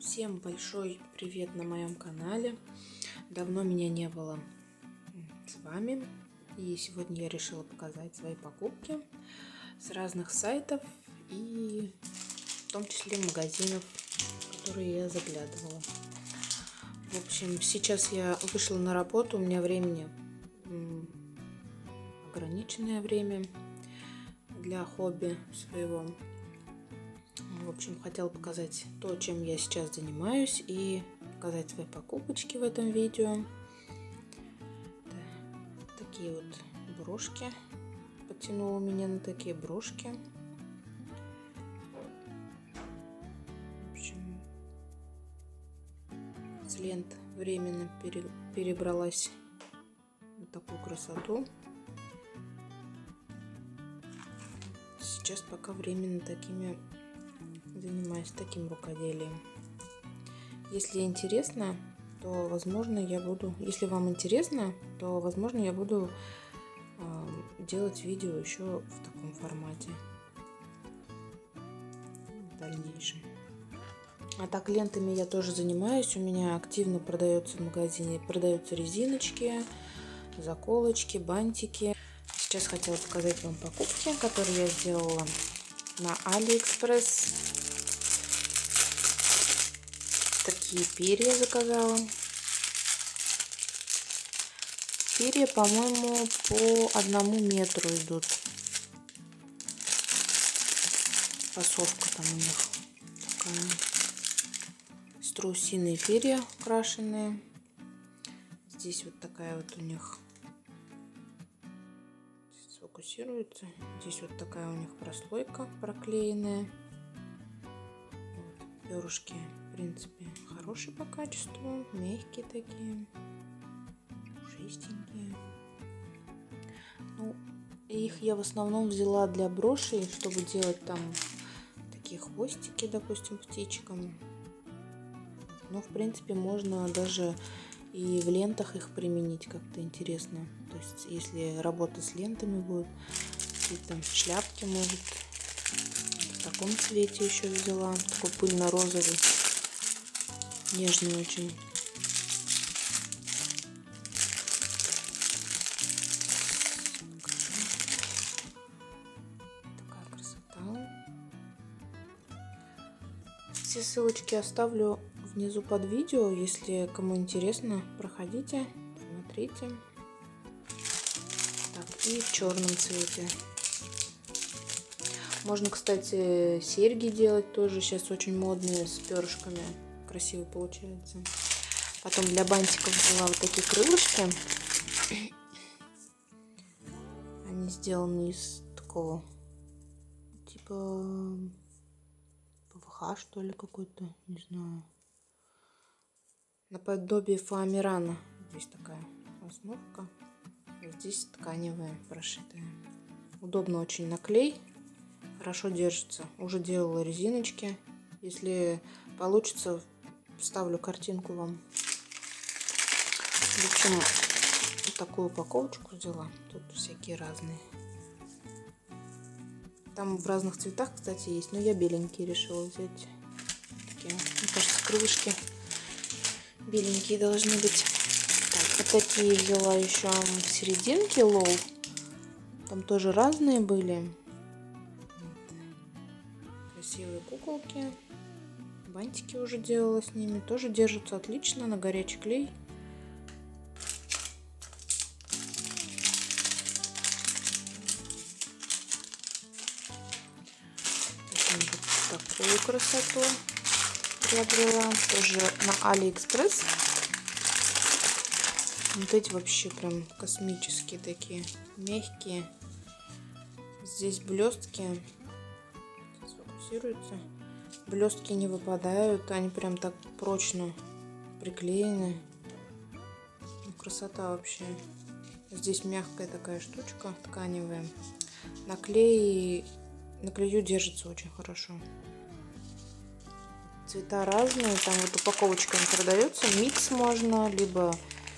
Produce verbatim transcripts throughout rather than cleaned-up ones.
Всем большой привет на моем канале. Давно меня не было с вами. И сегодня я решила показать свои покупки с разных сайтов и в том числе магазинов, в которые я заглядывала. В общем, сейчас я вышла на работу, у меня времени ограниченное время для хобби своего. В общем, хотела показать то, чем я сейчас занимаюсь, и показать свои покупочки в этом видео. Да, такие вот брошки. Потянуло меня на такие брошки. В общем, с лент временно пере, перебралась на такую красоту. Сейчас пока временно такими занимаюсь таким рукоделием. Если интересно, то возможно я буду, если вам интересно, то возможно я буду э, делать видео еще в таком формате в дальнейшем. А так, лентами я тоже занимаюсь. У меня активно продается в магазине, продаются резиночки, заколочки, бантики. Сейчас хотела показать вам покупки, которые я сделала на Алиэкспресс. Такие перья заказала. Перья, по-моему, по одному метру идут. Фасовка там у них такая. Страусиные перья крашеные. Здесь вот такая вот у них. Здесь сфокусируется. Здесь вот такая у них прослойка проклеенная. Вот, перышки, в принципе, хорошие по качеству, мягкие такие, пушистенькие. Ну, их я в основном взяла для брошей, чтобы делать там такие хвостики, допустим, птичкам. Но, в принципе, можно даже и в лентах их применить как-то интересно. То есть, если работа с лентами будет, какие-то шляпки, может, в таком цвете еще взяла, такой пыльно-розовый. Нежный очень. Такая красота. Все ссылочки оставлю внизу под видео. Если кому интересно, проходите, смотрите. Так, и в черном цвете. Можно, кстати, серьги делать тоже. Сейчас очень модные, с перышками. Красиво получается. Потом для бантиков взяла вот такие крылышки. Они сделаны из такого типа ПВХ, что ли, какой-то, не знаю. Наподобие фоамирана. Здесь такая основка. Здесь тканевая, прошитая. Удобно очень на клей. Хорошо держится. Уже делала резиночки. Если получится, вставлю картинку вам. В общем, вот такую упаковочку взяла. Тут всякие разные. Там в разных цветах, кстати, есть. Но я беленькие решила взять. Такие, мне кажется, крылышки беленькие должны быть. Так, вот такие взяла еще в серединке лол. Там тоже разные были. Красивые куколки. Бантики уже делала с ними. Тоже держатся отлично на горячий клей. Вот такую красоту приобрела. Тоже на Алиэкспресс. Вот эти вообще прям космические такие. Мягкие. Здесь блестки. Сфокусируются. Блестки не выпадают, они прям так прочно приклеены. Ну, красота вообще. Здесь мягкая такая штучка тканевая. На клее, на клею держится очень хорошо. Цвета разные, там вот упаковочка не продается. Микс можно, либо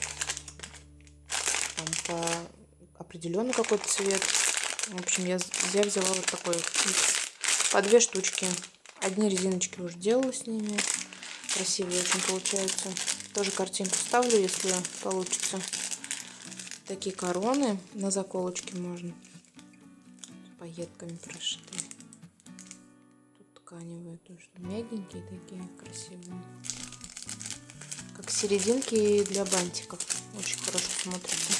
там по определенный какой-то цвет. В общем, я, я взяла вот такой микс. По две штучки. Одни резиночки уже делала с ними. Красивые очень получаются. Тоже картинку ставлю, если получится. Такие короны на заколочке можно. С пайетками прошитые. Тут тканевые тоже. Мягенькие такие, красивые. Как серединки для бантиков. Очень хорошо смотрится.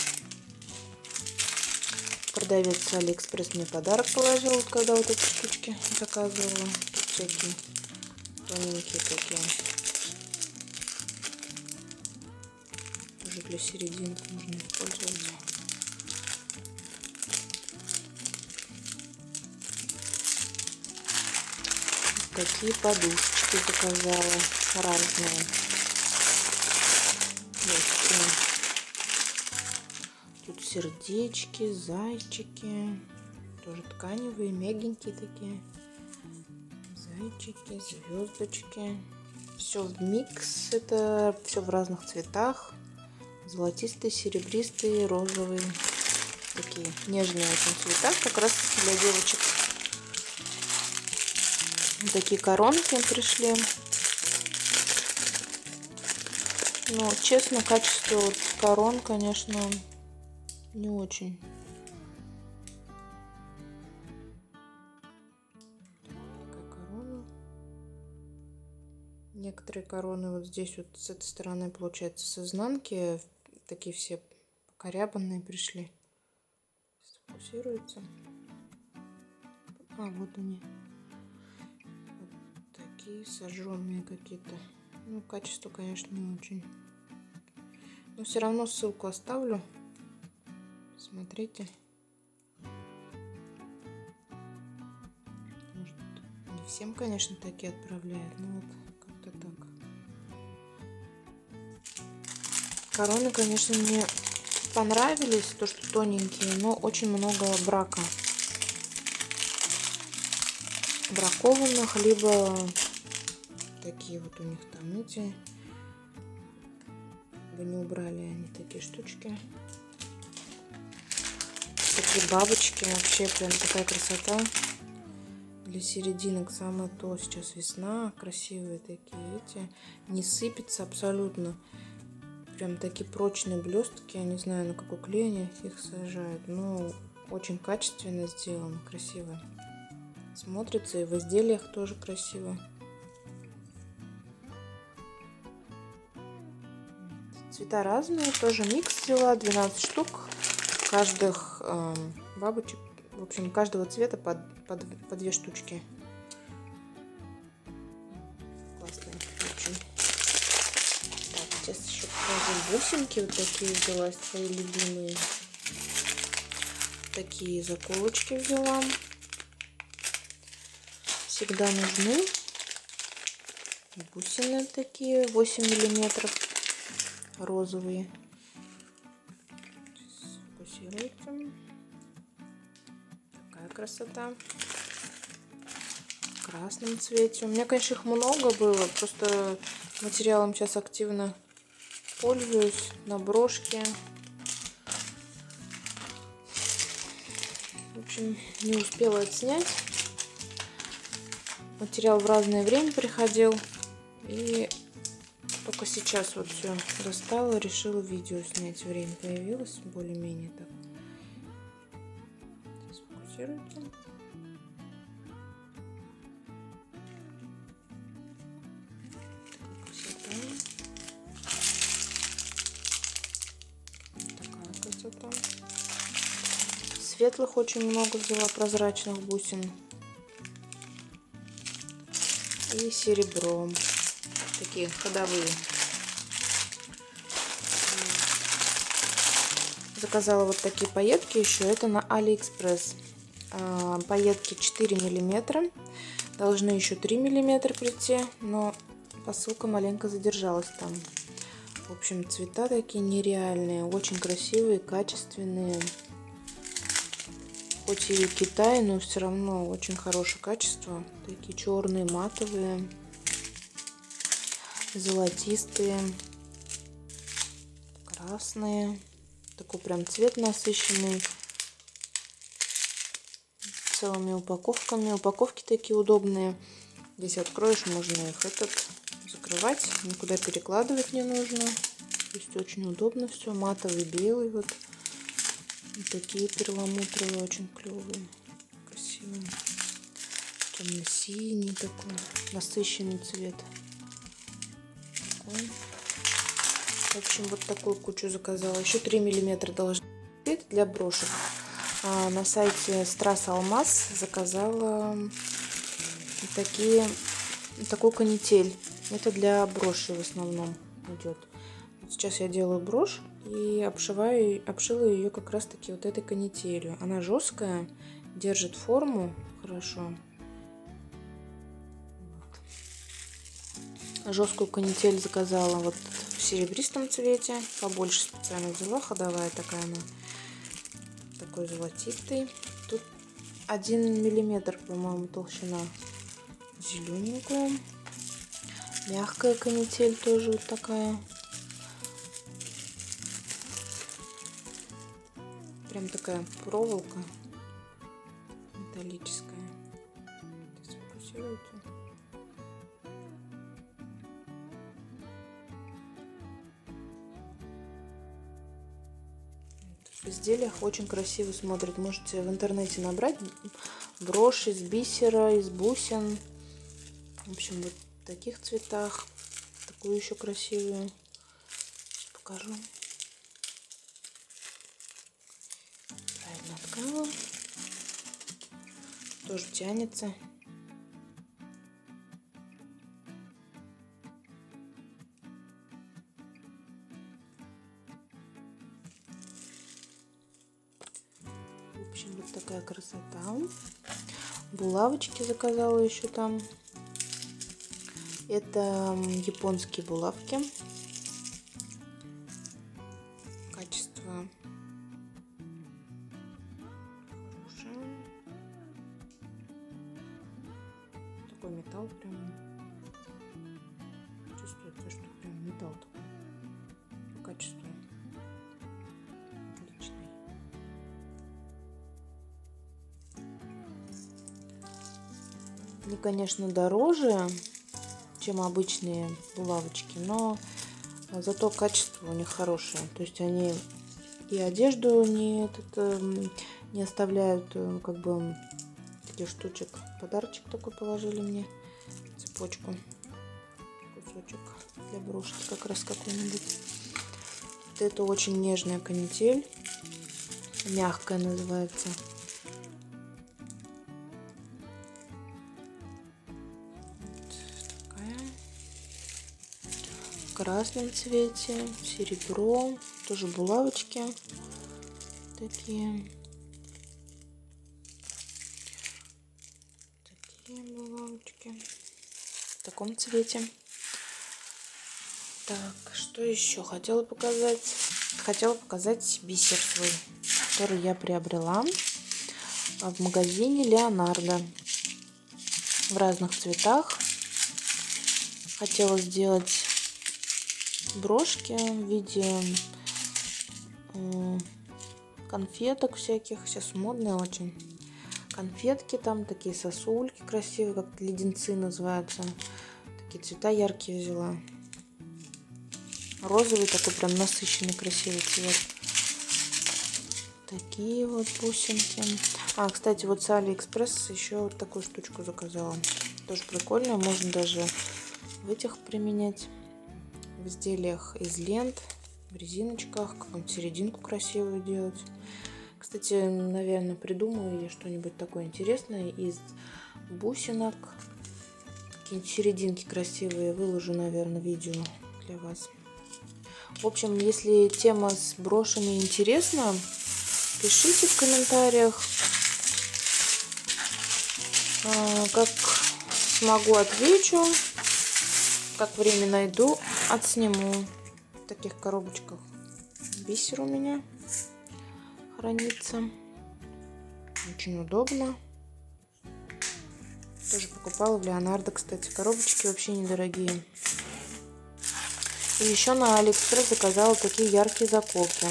Продавец с Алиэкспресс мне подарок положил, вот когда вот эти штучки заказывала. Тут всякие тоненькие такие. Тоже для серединки можно использовать. Такие подушечки заказала разные. Тут сердечки, зайчики, тоже тканевые, мягенькие такие. Зайчики, звездочки. Все в микс, это все в разных цветах. Золотистые, серебристые, розовые. Такие нежные очень цвета, как раз для девочек. Вот такие коронки пришли. Но, честно, качество вот корон, конечно, не очень. Такая корона. Некоторые короны вот здесь вот с этой стороны, получается, с изнанки. Такие все покорябанные пришли. Сфокусируется. А, вот они. Вот такие сожженные какие-то. Ну, качество, конечно, не очень. Но все равно ссылку оставлю. Смотрите. Может, не всем, конечно, такие отправляют. Но вот как-то так. Короны, конечно, мне понравились. То, что тоненькие, но очень много брака. Бракованных, либо такие вот у них там эти. Вы не убрали они такие штучки. Такие бабочки. Вообще прям такая красота. Для серединок самое то. Сейчас весна. Красивые такие эти. Не сыпется абсолютно. Прям такие прочные блестки. Я не знаю, на какой клей они их сажают. Но очень качественно сделано. Красиво. Смотрится и в изделиях тоже красиво. Цвета разные, тоже микс взяла, двенадцать штук, каждых э, бабочек, в общем, каждого цвета по, по, по две штучки. Классные очень. Так, сейчас еще покажу бусинки, вот такие взяла, свои любимые. Такие заколочки взяла. Всегда нужны. Бусины такие, восемь миллиметров. Розовые. Сфокусируйте. Такая красота. В красном цвете. У меня, конечно, их много было. Просто материалом сейчас активно пользуюсь. На брошке. В общем, не успела отснять. Материал в разное время приходил. И только сейчас вот все достала, решила видео снять. Время появилось более-менее так. Сфокусируйте. Такая красота. Светлых очень много взяла, прозрачных бусин. И серебро. Такие ходовые. Заказала вот такие пайетки еще. Это на Алиэкспресс. Пайетки четыре миллиметра. Должны еще три миллиметра прийти. Но посылка маленько задержалась там. В общем, цвета такие нереальные. Очень красивые, качественные. Хоть и Китай, но все равно очень хорошее качество. Такие черные, матовые. Золотистые, красные, такой прям цвет насыщенный, целыми упаковками. Упаковки такие удобные. Здесь откроешь, можно их этот закрывать, никуда перекладывать не нужно. То есть очень удобно все. Матовый белый вот. И такие перламутровые очень клевые, красивые. Темно-синий такой, насыщенный цвет. Такой. В общем, вот такую кучу заказала. Еще три миллиметра должны быть для брошек. А на сайте Strass Алмаз заказала такие, такую канитель. Это для брошей в основном идет. Сейчас я делаю брошь и обшиваю, обшила ее как раз таки вот этой канителью. Она жесткая, держит форму хорошо. Вот. Жесткую канитель заказала вот в серебристом цвете. Побольше специально взяла, ходовая такая она. Такой золотистый. Тут один миллиметр, по-моему, толщина. Зелененькую. Мягкая канитель тоже вот такая. Прям такая проволока металлическая. Сфокусируйте. В изделиях очень красиво смотрит. Можете в интернете набрать брошь из бисера, из бусин. В общем, вот в таких цветах. Такую еще красивую. Сейчас покажу. Правильно открыла. Тоже тянется. В общем, вот такая красота. Булавочки заказала еще там. Это японские булавки. Качество хорошее. Такой металл прям. Чувствуется, что прям металл такой. По качеству отличный. Они, конечно, дороже, чем обычные булавочки, но зато качество у них хорошее. То есть они и одежду не, этот, не оставляют, как бы таких штучек. Подарочек такой положили мне, цепочку, кусочек для брошки как раз какой-нибудь. Вот это очень нежная канитель, мягкая называется. В красном цвете, серебро, тоже булавочки такие. Такие булавочки в таком цвете. Так, что еще хотела показать? Хотела показать бисер свой, который я приобрела в магазине Леонардо в разных цветах. Хотела сделать брошки в виде э, конфеток всяких. Сейчас модные очень. Конфетки там, такие сосульки красивые, как леденцы называются. Такие цвета яркие взяла. Розовый такой прям насыщенный красивый цвет. Такие вот бусинки. А, кстати, вот с Алиэкспресс еще вот такую штучку заказала. Тоже прикольная. Можно даже в этих применять. В изделиях из лент, в резиночках, какую-нибудь серединку красивую делать. Кстати, наверное, придумаю я что-нибудь такое интересное из бусинок. Какие-нибудь серединки красивые. Выложу, наверное, видео для вас. В общем, если тема с брошами интересна, пишите в комментариях. Как смогу, отвечу. Как время найду, отсниму. В таких коробочках бисер у меня хранится. Очень удобно. Тоже покупала в Леонардо, кстати. Коробочки вообще недорогие. И еще на Алиэкспресс заказала такие яркие заколки.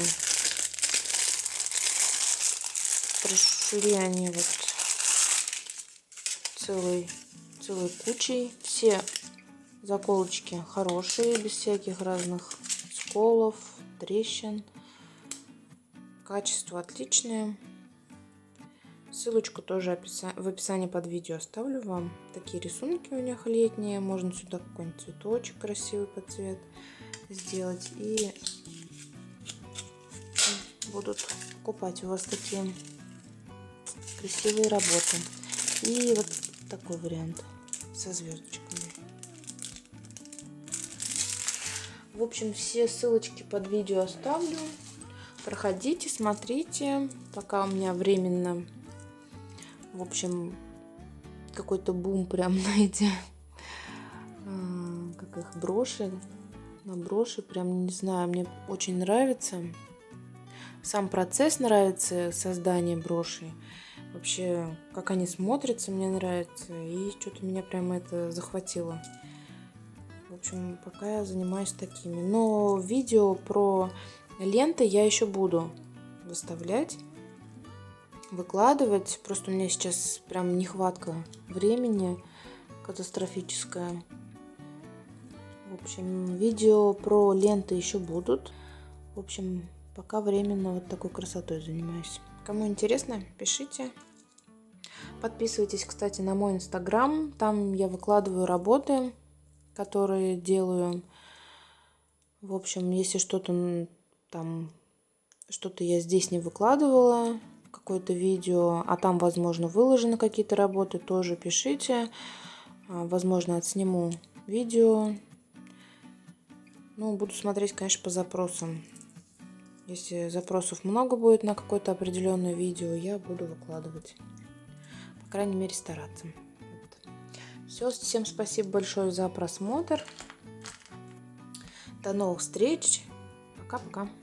Пришли они вот целой, целой кучей. Все Заколочки хорошие, без всяких разных сколов, трещин. Качество отличное. Ссылочку тоже в описании под видео оставлю вам. Такие рисунки у них летние. Можно сюда какой-нибудь цветочек красивый под цвет сделать. И будут покупать у вас такие красивые работы. И вот такой вариант со звездочками. В общем, все ссылочки под видео оставлю. Проходите, смотрите. Пока у меня временно, в общем, какой-то бум прям на эти, как их, броши. На броши прям, не знаю, мне очень нравится. Сам процесс нравится, создание брошей. Вообще, как они смотрятся, мне нравится. И что-то меня прям это захватило. В общем, пока я занимаюсь такими. Но видео про ленты я еще буду выставлять, выкладывать. Просто у меня сейчас прям нехватка времени катастрофическая. В общем, видео про ленты еще будут. В общем, пока временно вот такой красотой занимаюсь. Кому интересно, пишите. Подписывайтесь, кстати, на мой инстаграм. Там я выкладываю работы, которые делаю. В общем, если что-то там, что-то я здесь не выкладывала, какое-то видео, а там, возможно, выложены какие-то работы, тоже пишите. Возможно, отсниму видео. Ну, буду смотреть, конечно, по запросам. Если запросов много будет на какое-то определенное видео, я буду выкладывать. По крайней мере, стараться. Вот. Все, всем спасибо большое за просмотр. До новых встреч. Пока-пока.